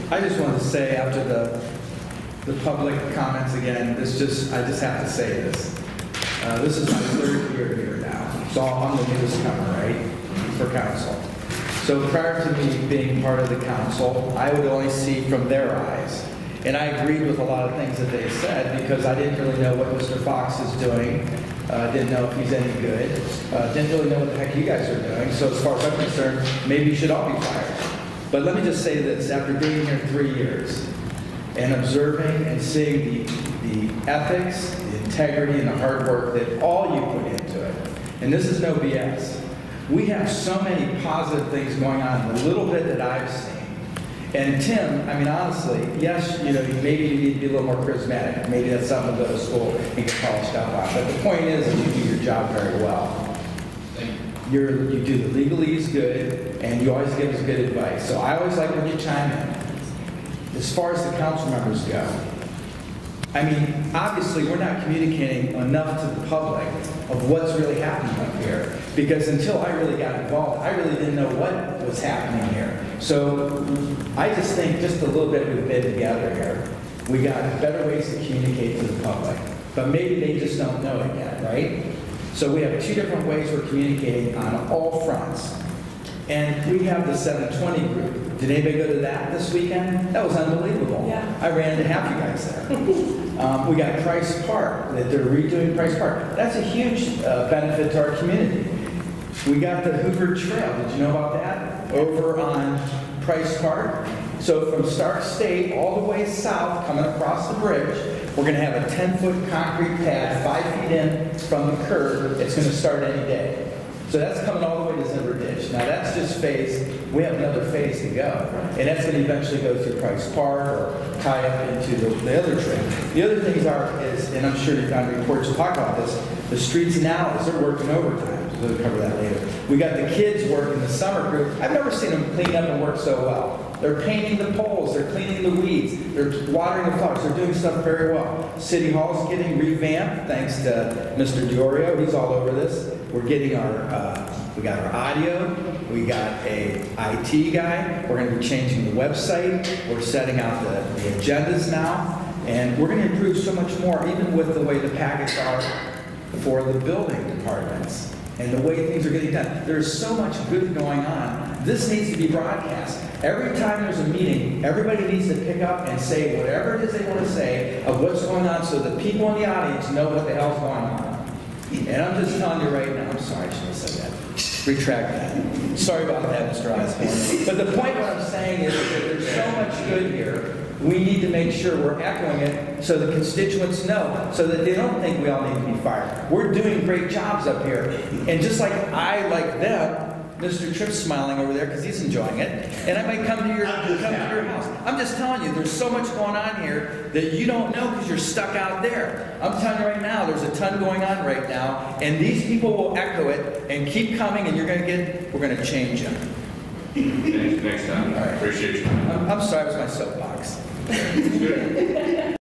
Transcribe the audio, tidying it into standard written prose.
I just wanted to say after the public comments again, I just have to say this. This is my third year here now, so I'm the newest comer, right, for council. So prior to me being part of the council, I would only see from their eyes. And I agreed with a lot of things that they said because I didn't really know what Mr. Fox is doing. Didn't know if he's any good. Didn't really know what the heck you guys are doing. So as far as I'm concerned, maybe you should all be fired. But let me just say this, after being here 3 years and observing and seeing the ethics, the integrity, and the hard work that all you put into it, and this is no BS, we have so many positive things going on, the little bit that I've seen. And Tim, I mean, honestly, yes, you know, maybe you need to be a little more charismatic. Maybe that's something to go to school and get polished up on. But the point is that you do your job very well. You do the legalese good, and you always give us good advice. So I always like when you chime in. As far as the council members go, I mean, obviously we're not communicating enough to the public of what's really happening up here. Because until I really got involved, I really didn't know what was happening here. So I just think just a little bit we've been together here. We got better ways to communicate to the public. But maybe they just don't know it yet, right? So we have two different ways we're communicating on all fronts. And we have the 720 group. Did anybody go to that this weekend? That was unbelievable. Yeah. I ran into half you guys there. We got Price Park, that they're redoing Price Park. That's a huge benefit to our community. We got the Hoover Trail. Did you know about that? Over on Price Park. So from Stark State all the way south, coming across the bridge, we're going to have a 10-foot concrete pad, 5 feet in from the curb. It's going to start any day. So that's coming all the way to Zimmer Ditch. Now that's just phase. We have another phase to go. And that's going to eventually go through Price Park or tie up into the other trail. The other things is, and I'm sure you've got reports to talk about this, the streets and alleys, they're working overtime. We'll cover that later. We got the kids working the summer group. I've never seen them clean up and work so well. They're painting the poles, they're cleaning the weeds, they're watering the flowers, they're doing stuff very well. City Hall's getting revamped thanks to Mr. Diorio, he's all over this. We're getting we got our audio, we got a IT guy, we're going to be changing the website, we're setting out the agendas now, and we're going to improve so much more, even with the way the packets are for the building departments and the way things are getting done. There's so much good going on. This needs to be broadcast. Every time there's a meeting, everybody needs to pick up and say whatever it is they want to say of what's going on so the people in the audience know what the hell's going on. And I'm just telling you right now, I'm sorry, I shouldn't have said that. Retract that. Sorry about that, Mr. Osborne. But the point what I'm saying is that there's so much good here. We need to make sure we're echoing it so the constituents know, so that they don't think we all need to be fired. We're doing great jobs up here. And just like I like them, Mr. Tripp's smiling over there because he's enjoying it, and I might come to your house. I'm just telling you, there's so much going on here that you don't know because you're stuck out there. I'm telling you right now, there's a ton going on right now, and these people will echo it and keep coming, and we're going to change them. Thanks, Tom. All right. Appreciate you. I'm sorry, it was my soapbox. Good.